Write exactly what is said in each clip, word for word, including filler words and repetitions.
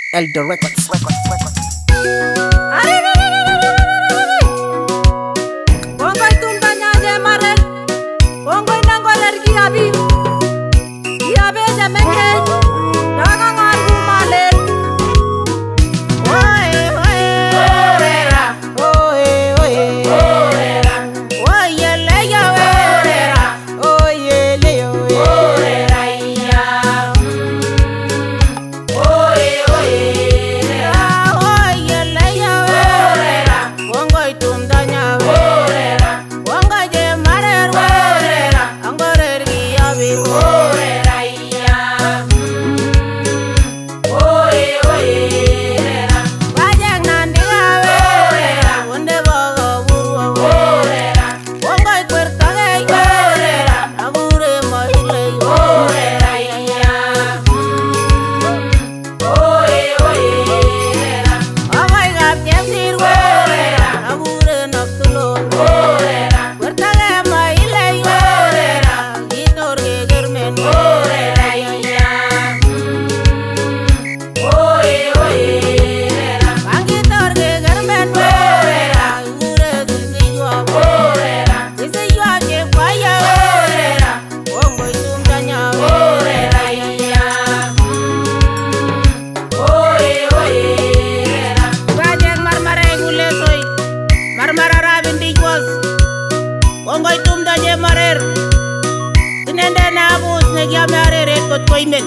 Elder Records. Records, Records. Bongoy tumdanya je marel, bongoy nangoler kiabi, kiabe je menge, daga ngargu malel. Oye oye, orera, oye oye, orera, oye le yo, orera, oye le yo, orera iya. Oye oye, oye le yo, orera, bongoy tumdanya, orera, bongoy je marel, orera, angoler kiabi, orera iya. Oye oye, wajang nandiga, orera, wonde bogo burwa, orera, bongoy kwertage, orera, agure mohile, orera iya. Oye oye, amay gap jemdir, orera, agure noktulo, orera, kwertage mohile, orera, gitor ge germen, orera iya. Oye oye, pangitor ge germen, orera, agure sisiywa, orera, sisiywa je kwaya, orera, bongoy tumdanya, orera iya. Oye oye, wajang marmara gule soy, marmara rabindi jos, bongoy tumdanya marer, tinende na bus ne gyame arere kot koimen.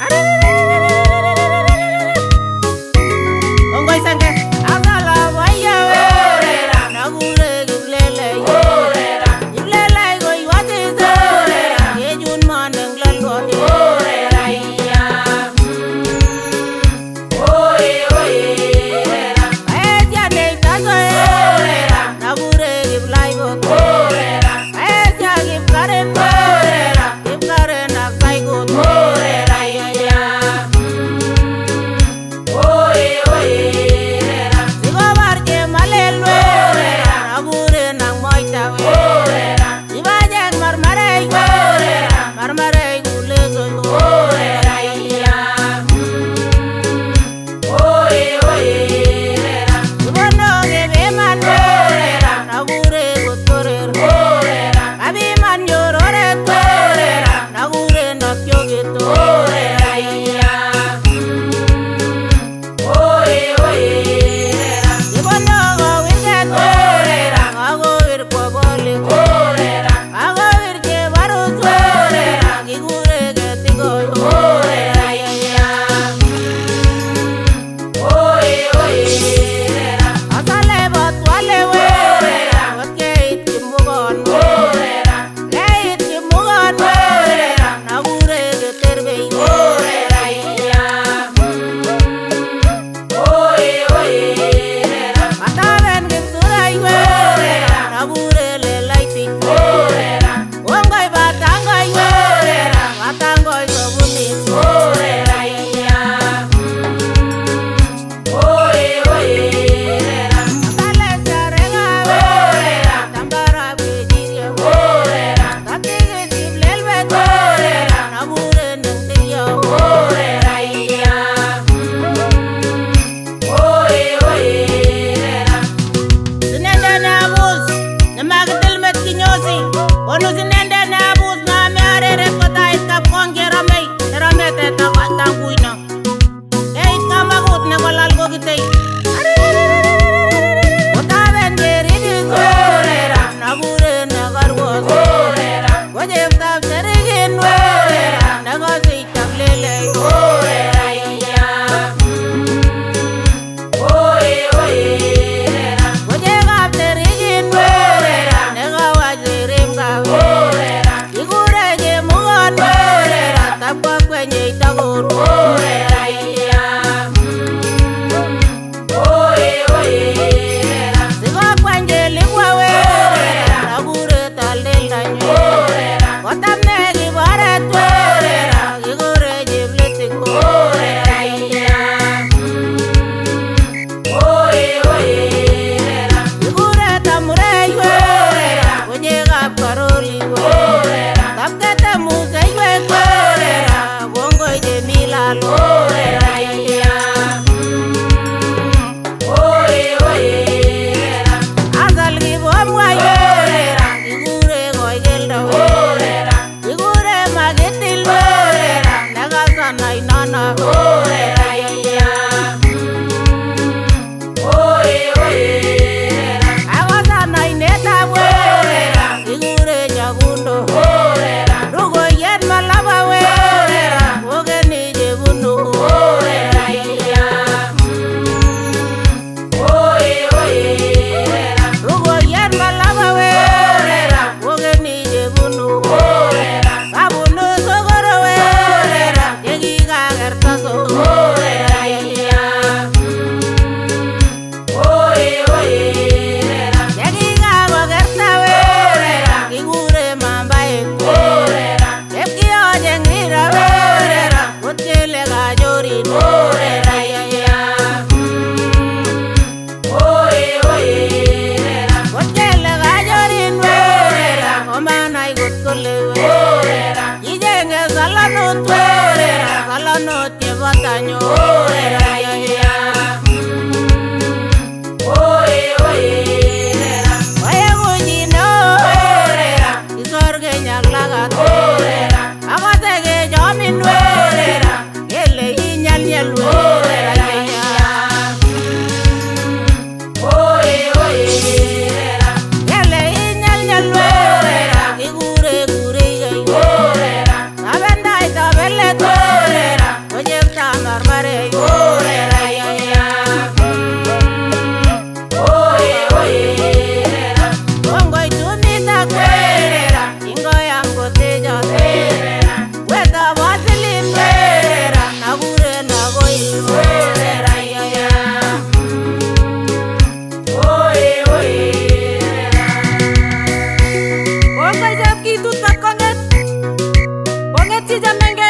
Bongoy sange, agala waya, orera, nagure giblele, orera, giblele goy wate, orera, yejun maneng lalgo, orera iya. Oye oye, aetia de tazo, orera, nagure giblai go, orera, aetia gibkaren, orera, gibkaren akai go, orera nana orera ya oye oye agasa na ineta orera igure nyagundo orera rugo yen malaba orera ogeni jebuno orera ya oye oye rugo yen malaba orera ogeni jebuno orera abuno sogoro orera yegiga gertaso orera ya oye oye yegiga bagerta orera igure mambae orera ekio jengira orera utile gajori orera ya oye oye utile gajori orera omana igutole orera yijenge salano orera salano tebatanyo orera ya oye oye oye gujino orera isorge nyalaga orera agatege jomin orera ele inyal nyal orera ya oye oye ele inyal nyal orera igure gure gai orera abenda itabele orera oye tamarmare orera ya oye oye ongoy tumita orera ingoy amgote orera weta basilin orera nagure nagoy orera ya oye oye ongoy jab ki tut pakonget onget si jamenge